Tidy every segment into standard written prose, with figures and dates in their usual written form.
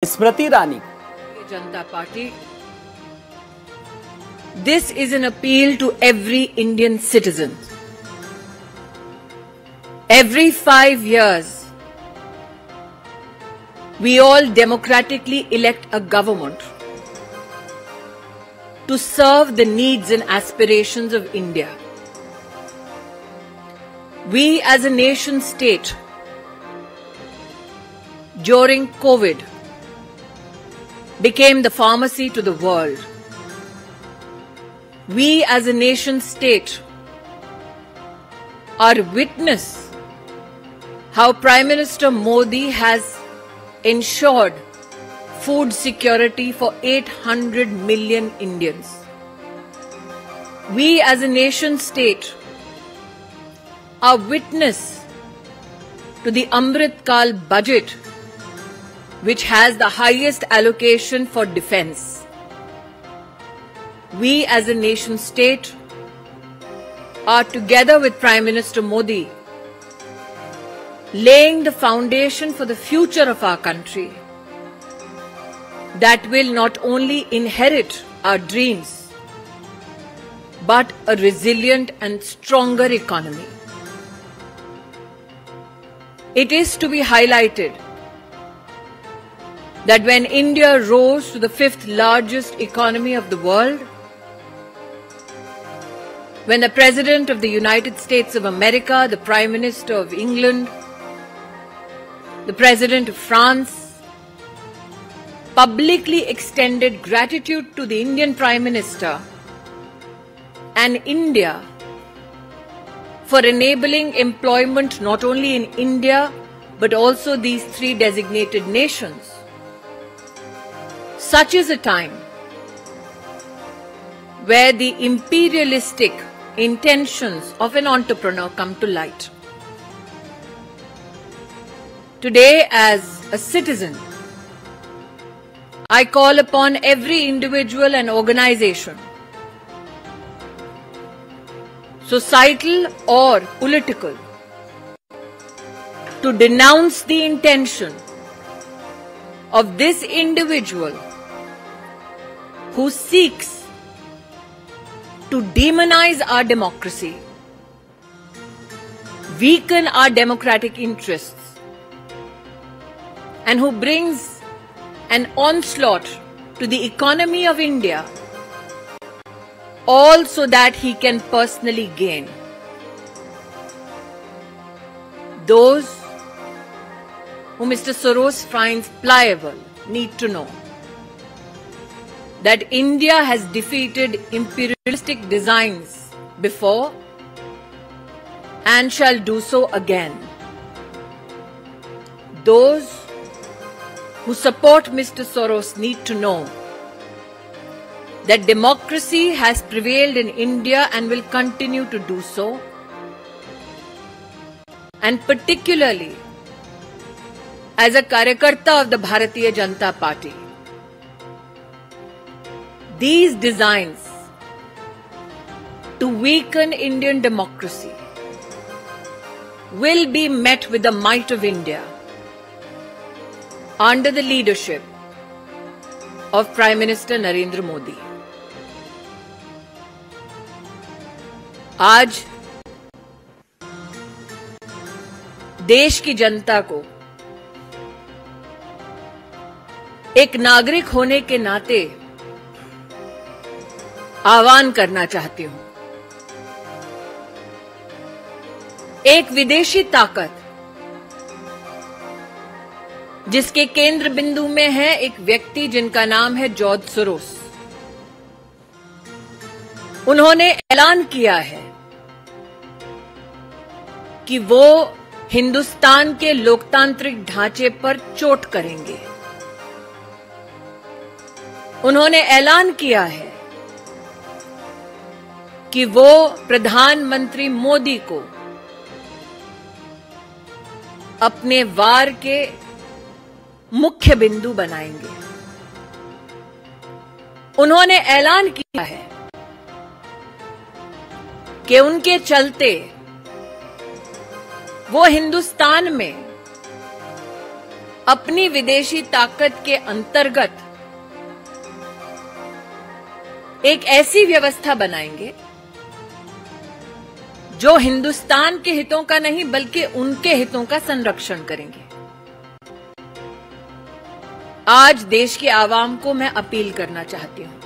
स्मृति ईरानी को। Janata party, this is an appeal to every Indian citizen. Every 5 years, we all democratically elect a government to serve the needs and aspirations of India. We as a nation state, during COVID, became the pharmacy to the world. We as a nation state are witness how Prime Minister Modi has ensured food security for 800 million Indians. We as a nation state are witness to the Amrit Kal budget, which has the highest allocation for defense. We as a nation state are, together with Prime Minister Modi, laying the foundation for the future of our country that will not only inherit our dreams but a resilient and stronger economy. It is to be highlighted that when India rose to the 5th largest economy of the world, when the President of the United States of America, the Prime Minister of England, the President of France publicly extended gratitude to the Indian Prime Minister and India for enabling employment not only in India but also these 3 designated nations. Such is a time where the imperialistic intentions of an entrepreneur come to light. Today, as a citizen, I call upon every individual and organization, societal or political, to denounce the intention of this individual who seeks to demonize our democracy, weaken our democratic interests, and who brings an onslaught to the economy of India, all so that he can personally gain. Those who Mr. Soros finds pliable need to know that India has defeated imperialistic designs before and shall do so again. Those who support Mr. Soros need to know that democracy has prevailed in India and will continue to do so, and particularly as a Karyakarta of the Bharatiya Janata Party, these designs to weaken Indian democracy will be met with the might of India under the leadership of Prime Minister Narendra Modi. आज देश की जनता को एक नागरिक होने के नाते आह्वान करना चाहती हूं। एक विदेशी ताकत जिसके केंद्र बिंदु में है एक व्यक्ति जिनका नाम है जॉर्ज सोरोस, उन्होंने ऐलान किया है कि वो हिंदुस्तान के लोकतांत्रिक ढांचे पर चोट करेंगे। उन्होंने ऐलान किया है कि वो प्रधानमंत्री मोदी को अपने वार के मुख्य बिंदु बनाएंगे। उन्होंने ऐलान किया है कि उनके चलते वो हिंदुस्तान में अपनी विदेशी ताकत के अंतर्गत एक ऐसी व्यवस्था बनाएंगे जो हिंदुस्तान के हितों का नहीं बल्कि उनके हितों का संरक्षण करेंगे। आज देश के आवाम को मैं अपील करना चाहती हूं,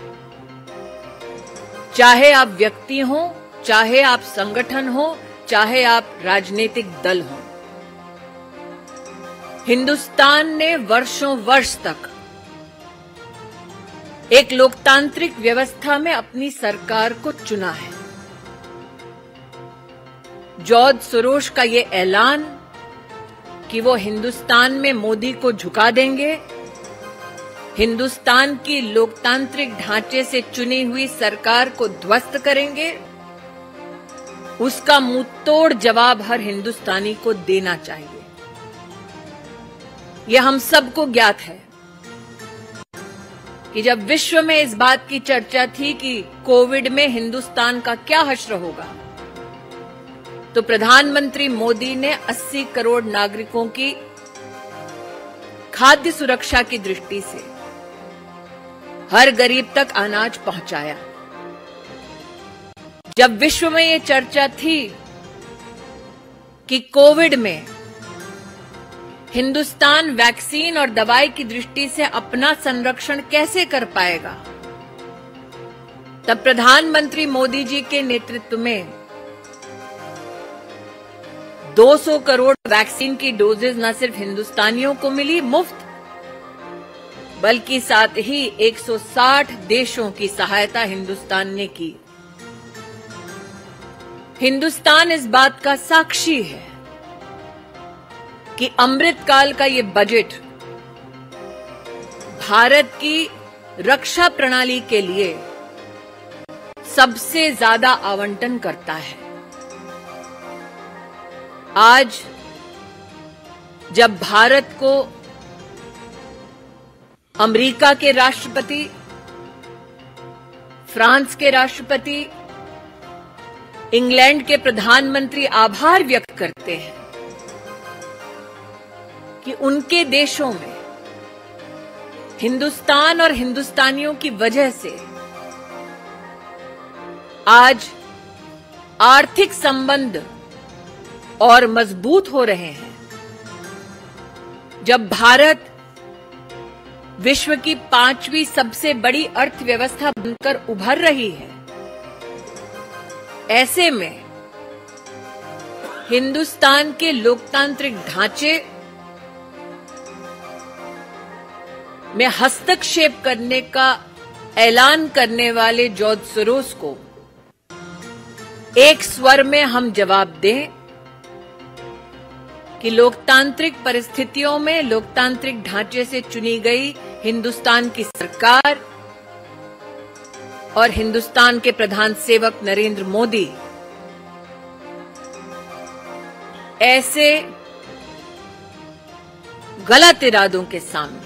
चाहे आप व्यक्ति हो, चाहे आप संगठन हो, चाहे आप राजनीतिक दल हो, हिंदुस्तान ने वर्षों वर्ष तक एक लोकतांत्रिक व्यवस्था में अपनी सरकार को चुना है। जॉर्ज सोरोस का ये ऐलान कि वो हिंदुस्तान में मोदी को झुका देंगे, हिंदुस्तान की लोकतांत्रिक ढांचे से चुनी हुई सरकार को ध्वस्त करेंगे, उसका मुंहतोड़ जवाब हर हिंदुस्तानी को देना चाहिए। यह हम सबको ज्ञात है कि जब विश्व में इस बात की चर्चा थी कि कोविड में हिंदुस्तान का क्या हश्र होगा, तो प्रधानमंत्री मोदी ने 80 करोड़ नागरिकों की खाद्य सुरक्षा की दृष्टि से हर गरीब तक अनाज पहुंचाया। जब विश्व में यह चर्चा थी कि कोविड में हिंदुस्तान वैक्सीन और दवाई की दृष्टि से अपना संरक्षण कैसे कर पाएगा, तब प्रधानमंत्री मोदी जी के नेतृत्व में 200 करोड़ वैक्सीन की डोजेज न सिर्फ हिंदुस्तानियों को मिली मुफ्त, बल्कि साथ ही 160 देशों की सहायता हिंदुस्तान ने की। हिंदुस्तान इस बात का साक्षी है कि अमृतकाल का ये बजट भारत की रक्षा प्रणाली के लिए सबसे ज्यादा आवंटन करता है। आज जब भारत को अमेरिका के राष्ट्रपति, फ्रांस के राष्ट्रपति, इंग्लैंड के प्रधानमंत्री आभार व्यक्त करते हैं कि उनके देशों में हिंदुस्तान और हिंदुस्तानियों की वजह से आज आर्थिक संबंध और मजबूत हो रहे हैं, जब भारत विश्व की 5वीं सबसे बड़ी अर्थव्यवस्था बनकर उभर रही है, ऐसे में हिंदुस्तान के लोकतांत्रिक ढांचे में हस्तक्षेप करने का ऐलान करने वाले जॉर्ज सोरोस को एक स्वर में हम जवाब दें कि लोकतांत्रिक परिस्थितियों में लोकतांत्रिक ढांचे से चुनी गई हिंदुस्तान की सरकार और हिंदुस्तान के प्रधान सेवक नरेंद्र मोदी ऐसे गलत इरादों के सामने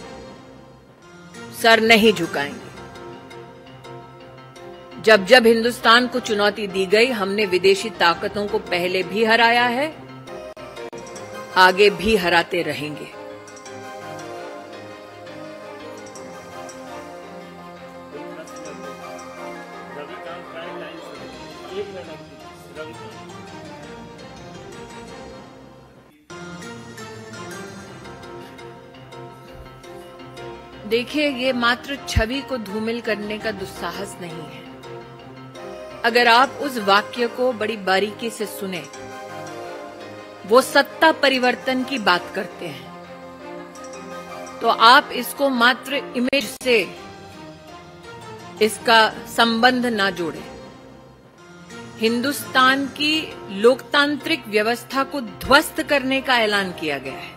सर नहीं झुकाएंगे। जब जब हिंदुस्तान को चुनौती दी गई, हमने विदेशी ताकतों को पहले भी हराया है, आगे भी हराते रहेंगे। देखिए, ये मात्र छवि को धूमिल करने का दुस्साहस नहीं है। अगर आप उस वाक्य को बड़ी बारीकी से सुने, वो सत्ता परिवर्तन की बात करते हैं, तो आप इसको मात्र इमेज से इसका संबंध ना जोड़ें। हिंदुस्तान की लोकतांत्रिक व्यवस्था को ध्वस्त करने का ऐलान किया गया है।